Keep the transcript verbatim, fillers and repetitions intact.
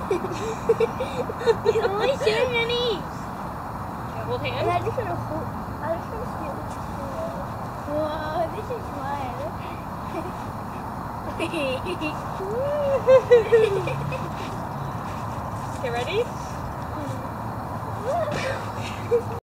He's only showing your knees. Okay, hold hand. I just want to hold. I just want to see what you feel. Whoa, this is fun. Okay, ready?